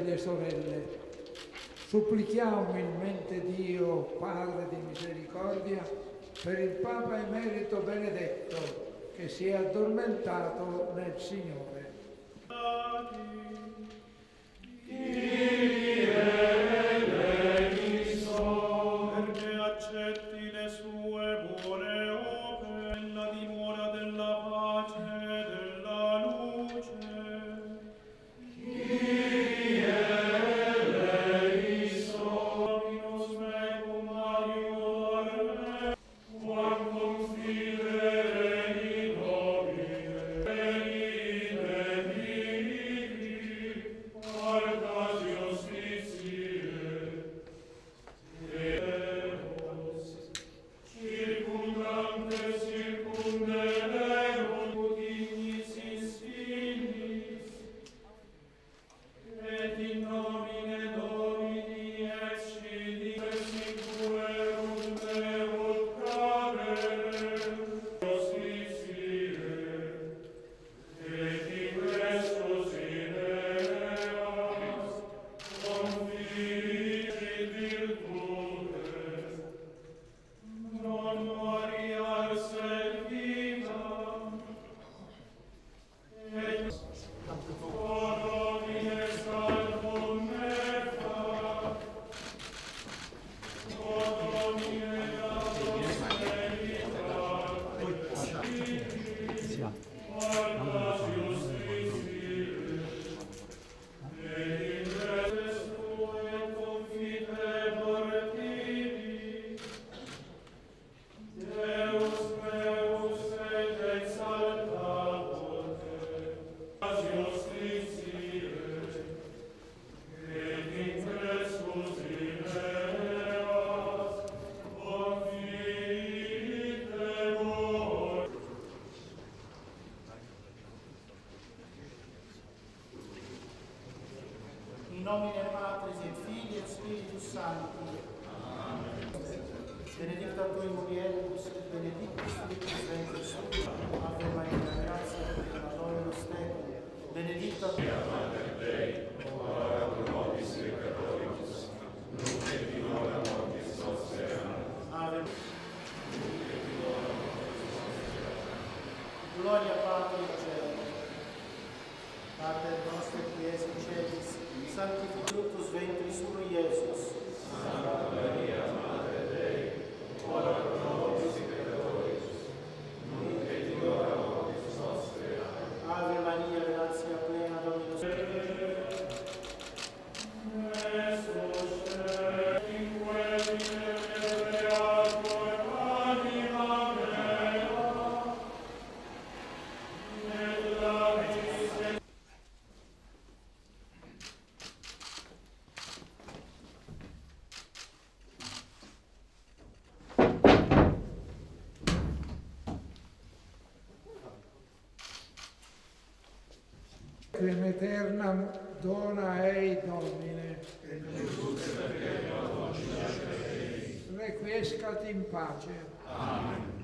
fratelli e sorelle, supplichiamo umilmente Dio, Padre di misericordia, per il Papa Emerito Benedetto, che si è addormentato nel Signore. Perché accetti le sue buone opere, la dimora della pace e della luce. In nomine Patris et Filii et Spiritus Sancti. Amen. Benedicta tui mulieribus et benedictus fructus ventris tui. Ave Maria, gratia plena, Dominus tecum. Benedicta Mater Dei, ora pro nobis peccatoribus, nunc et in hora mortis nostre. Ave. Gloria Patri in cielo. Pater nostro qui es in celis, sanctificatus ventris tui, Iesus. Santa Maria, Mater Dei, ora pro nobis peccatoribus, nunc et in hora mortis nostre. Ave Maria, gratia plena, Dominus tecum. Crem aeternam dona ei Domine. Requiescat in pace. Amen.